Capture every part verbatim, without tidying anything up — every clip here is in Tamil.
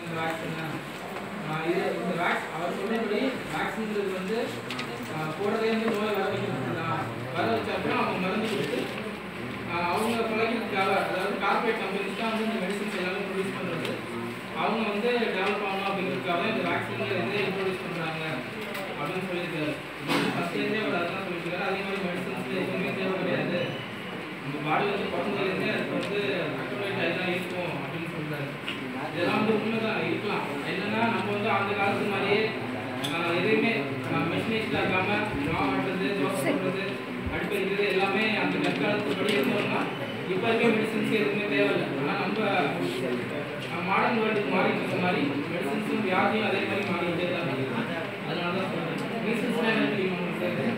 இந்த வேக்சின் இது இந்த வேக்ஸ் அவர் சொன்னபடி வேக்சின்ங்கிறது வந்து போடுறதே வந்து நோய் வர வைக்கிறது தான். வர வச்ச அப்புறம் அவங்க மருந்து கொடுத்து அவங்க பழகிறதுக்காக, அதாவது கார்பரேட் கம்பெனிஸ் தான் வந்து இந்த மெடிசின்ஸ் எல்லாமே ப்ரொடியூஸ் பண்ணுறது. அவங்க வந்து டெவலப் பண்ணணும் அப்படிங்கிறதுக்காக இந்த வேக்சின் வந்து இன்ட்ரோடியூஸ் பண்ணுறாங்க அப்படின்னு சொல்லியிருக்காரு. ஃபஸ்ட்லேருந்தே அவர் அதுதான் சொல்லியிருக்காரு. அதே மாதிரி மெடிசின்ஸ் எதுவுமே தேவை கிடையாது, நம்ம பாடி வந்து பிறந்ததுலேருந்தே அதுக்கு வந்து அக்யூரேட் ஆகி தான் இருக்கும் அப்படின்னு சொல்கிறாரு. இதெல்லாம் வந்து உண்மை தான் இருக்கலாம். என்னன்னா நம்ம வந்து அந்த காலத்து மாதிரியே எதுவுமே மெஷினேஷன் ஆகாமல் மாவு ஆட்டுறது, தோசை போடுறது, அடுப்பு இருக்கிறது எல்லாமே அந்த கற்காலத்துப்படி இருந்தோம்னா இப்போ இருக்க மெடிசன்ஸ் எதுவுமே தேவையில்லை. ஆனால் நம்ம மாடர்ன் வேர்ல்டுக்கு மாறிட்டு இருக்க மாதிரி மெடிசன்ஸும் வியாதியும் அதே மாதிரி மாறிக்கிட்டே தான் இருக்குது. அதனால தான் சொல்கிறேன். மீசல்ஸ்லாம் என்ன தெரியுமா உங்களுக்கு?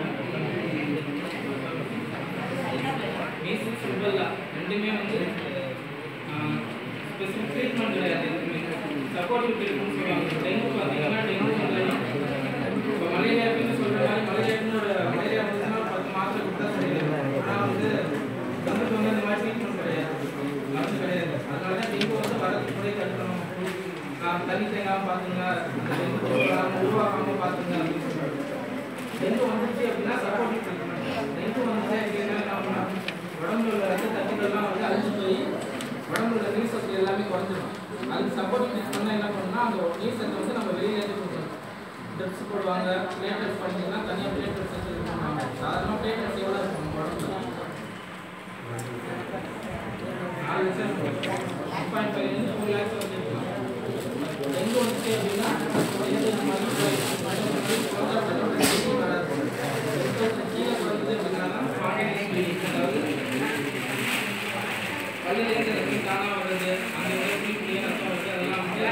மீசல்ஸ் ருபெல்லா ரெண்டுமே வந்து ஸ்பெசிஃபிக் ட்ரீட்மெண்ட் கிடையாது. சப்போர்ட்டிவ் ட்ரீட்மெண்ட் சொல்லுவாங்க. டெங்கு பார்த்தீங்கன்னா டெங்கு வந்து இப்போ மலேரியாவுக்குன்னு சொல்கிற மாதிரி மலேரியாவுக்குன்னு மலேரியா வந்துச்சுன்னா பத்து மாதம் கொடுத்தா சரியாது. ஆனால் வந்து டெங்குக்கு வந்து அந்த மாதிரி ட்ரீட்மெண்ட் கிடையாது, மருந்து கிடையாது. அதனால தான் டெங்கு வந்து வரதுக்கு கூட தடுக்கணும், தண்ணி தேங்காமல் பார்த்துங்க, அந்த டெங்கு உருவாகாமல் பார்த்துங்க அப்படின்னு சொல்கிறாங்க. டெங்கு வந்துச்சு அப்படின்னா சப்போர்ட்டிவ் ட்ரீட்மெண்ட். டெங்கு வந்துச்சு அப்படின்னா என்ன உடம்புல உள்ள ரத்த தட்டுகள்லாம் வந்து அழிஞ்சு போய் உடம்புல நீர் சத்து எல்லாமே குறைஞ்சிடும். அதுக்கு சப்போர்ட்டிவ் ட்ரீட்மெண்ட்னா என்ன பண்ணணும்னா அந்த நீர் சத்தை வந்து நம்ம வெளியிலேருந்து கொடுக்கணும். ட்ரிப்ஸ் போடுவாங்க, பிளேட்லெட்ஸ் பண்ணிங்கன்னா தனியாக பிளேட்லெட்ஸ் வச்சு இது பண்ணுவாங்க. சாதாரணமாக பிளேட்லெட்ஸ் எவ்வளோ இருக்கும் நம்ம உடம்புல? நாலு லட்சம் ஒன் பாயிண்ட் ஃபைவ் இருந்து ஃபோர் லேக்ஸ் வந்து இருக்கலாம். டெங்கு வந்துச்சு அப்படின்னா கீழே குறைஞ்சது அப்படின்னா அதாவது பள்ளியிலேருந்து ரத்தம் தானாக வருது, அந்த இடத்துல ரத்தம் வருது, அதெல்லாம் வந்து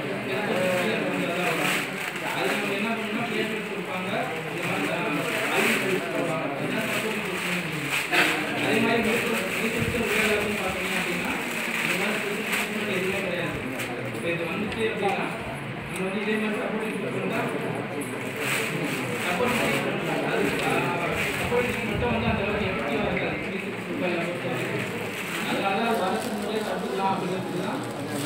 அது நம்ம என்ன பண்ணணும்னா பிளேட்லெட்ஸ் கொடுப்பாங்க, இந்த மாதிரி அழிவு போடுவாங்க. அதுதான் சப்போர்ட்டிவ் ட்ரீட்மெண்ட். அதே மாதிரி மீசல்ஸ் உடல் பார்த்தீங்க அப்படின்னா இந்த மாதிரி ட்ரீட்மெண்ட் எதுவுமே கிடையாது. இப்போ இது வந்துச்சு அப்படின்னா நம்ம வந்து இதே மாதிரி சப்போர்ட்டிவ் ட்ரீட்மெண்ட் தான் சப்போர்ட்டிவ் ட்ரீட்மெண்ட் அது சப்போர்ட்டிவ் ட்ரீட்மெண்ட்டும் வந்து அந்த அளவுக்கு எஃபெக்டிவாக இருக்காது மீசல்ஸ் உடல் பொறுத்தவரைக்கும். அதனால வரது முறையை தடுத்துக்கலாம் அப்படிங்கிறது தான்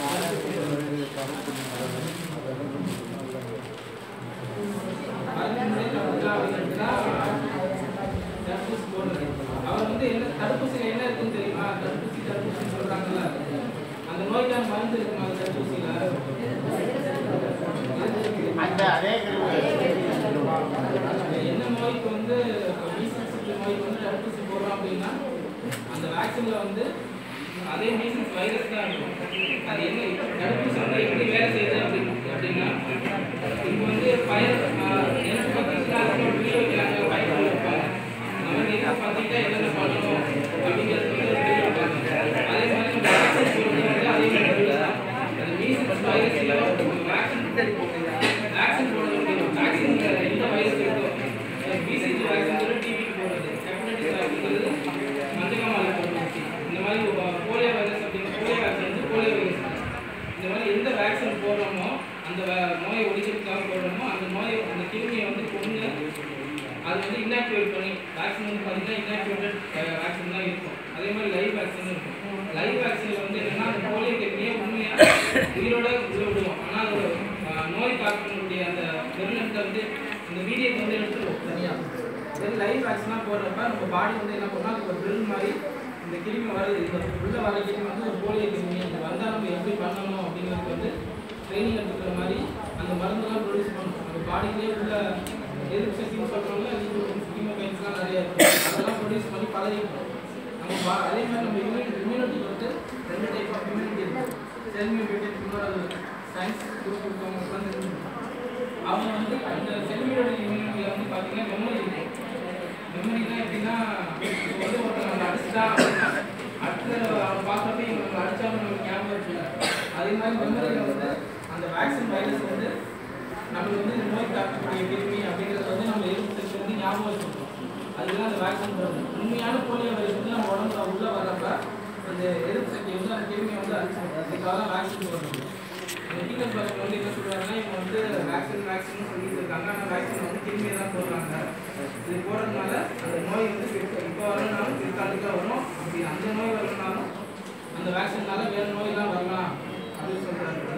தடுப்பூசி போடுறது. அவர் வந்து என்ன தடுப்பூசியில் என்ன இருக்குன்னு தெரியுமா? தடுப்பூசி தடுப்பூசின்னு சொல்றாங்கல்ல, அந்த நோய்க்கான மருந்து இருக்குமா அந்த தடுப்பூசியில்? என்ன நோய்க்கு வந்து மீசல்ஸ் நோய்க்கு வந்து தடுப்பூசி போடுறோம் அப்படின்னா அந்த வேக்சின்ல வந்து அதே மீசல்ஸ் வைரஸ் தான் இருக்கும். அது என்ன தடுப்பூசி வந்து எப்படி வேலை செய்யுது அப்படின்னு அப்படின்னா இப்போ வந்து பயர் எனக்கு பார்த்தீங்கன்னா அதுக்கு வீடியோ வைக்கிறாங்க, பயர் வைப்பாங்க, நம்ம எதுக்கு பார்த்தீங்கன்னா என்னென்ன பண்ணணும் அப்படிங்கிறது வந்து ஒரு வீடியோ வைப்பாங்க. அதே மாதிரி நம்ம வேக்சின் போடுறது வந்து அதே மாதிரி தான். அது மீசல்ஸ் வைரஸ்லையோ வேக்சின் வேக்சின் போடுறது முடியும். வேக்சின் எந்த வைரஸ் இருக்கோ பிசிஜி வேக்சின் டிவிக்கு போடுறது, ஹெப்படைட்டிஸ் வேக்சின்ங்கிறது மஞ்சக்காமலை போடுறது, இந்த மாதிரி போலியோ வைரஸ் அப்படிங்கிற போலியோ வேக்சின் வந்து போலியோ வைரஸ். இந்த மாதிரி எந்த வேக்சின் போடுறோமோ அந்த நோயை ஒழிக்கிறதுக்காக போடுறோமோ அந்த நோயை அந்த கிருமியை வந்து கொண்டு அது வந்து இன்ஆக்டிவேட் பண்ணி வேக்சின் வந்து பார்த்தீங்கன்னா இன்ஆக்டிவேட்டட் வேக்சின் தான் இருக்கும். அதே மாதிரி லைவ் வேக்சின் இருக்கும். லைவ் வேக்சினில் வந்து என்னென்னா அந்த போலியோ கிருமியை உண்மையாக உயிரோட உள்ள விடுவோம். ஆனால் அதோட நோய் காக்கக்கூடிய அந்த வெறுலத்தை வந்து இந்த வீடியோத்தை வந்து எடுத்துருவோம் தனியாக. வெறும் லைவ் வேக்சினாக போடுறப்ப நம்ம பாடி வந்து என்ன பண்ணால் அது ஒரு ட்ரில் மாதிரி இந்த கிருமி வருது, இந்த உள்ள வர கிருமி வந்து ஒரு போலியோ கிருமி, இது வந்தால் நம்ம எப்படி பண்ணணும் அப்படிங்கிறதுக்கு வந்து ட்ரைனிங் எடுத்துக்கிற மாதிரி அந்த மருந்துலாம் ப்ரொடியூஸ் பண்ணணும். நம்ம பாடியிலே உள்ள எதிர்ப்பு சக்தின்னு சொல்கிறோம்ல, ஹீமோகைன்ஸ்லாம் நிறைய இருக்கும், அதெல்லாம் ப்ரொடியூஸ் பண்ணி பழகிட்டோம் நம்ம பா. அதே மாதிரி நம்ம இம்யூனிட்டி இம்யூனிட்டி வந்து ரெண்டு டைப் ஆஃப் இம்யூனிட்டி இருக்குது. செல் மியூட்டேட் இன்னொரு சயின்ஸ் குரூப் இருக்கவங்களுக்கு வந்து அவங்க வந்து அந்த செல் மியூட்டேட் இம்யூனிட்டியில் வந்து பார்த்தீங்கன்னா மெமரி இருக்கும். மெமரி தான் எப்படின்னா வந்து ஒருத்தர் நம்ம அடிச்சுட்டா அப்படின்னா அடுத்த பார்க்குறப்ப இவங்க அடித்தாலும் நமக்கு ஞாபகம் இருக்குல்ல, அதே மாதிரி மெமரியில் வந்து அந்த வேக்சின் வைரஸ் வந்து நம்மளுக்கு வந்து இந்த நோய் தாக்கக்கூடிய கிருமி அப்படிங்கிறத வந்து நம்ம எதிர்ப்பு வந்து ஞாபகம் வச்சுருக்கோம். அதுதான் அந்த வேக்சின் போடுறது. உண்மையான போலியோ வைரஸ் வந்து நம்ம உடம்புல உள்ளே வர்றப்ப அந்த எதிர்ப்பு சக்தி வந்து அந்த கிருமியை வந்து அடிச்சிடும். அதுக்காக தான் வேக்சின் போடுறது. அந்த டீச்சர் பசங்க வந்து என்ன சொல்கிறாங்கன்னா இவங்க வந்து வேக்சின் வேக்சின் சொல்லிட்டு இருக்காங்க, ஆனால் வேக்சின் வந்து கிருமியை தான் போடுறாங்க. இது போடுறதுனால அந்த நோய் வந்து இப்போ வரணும்னாலும் பிற்காலத்தில் வரும், அப்படி அந்த நோய் வரணும்னாலும் அந்த வேக்சின்னால வேறு நோயெல்லாம் வரலாம் அப்படின்னு சொல்கிறாங்க.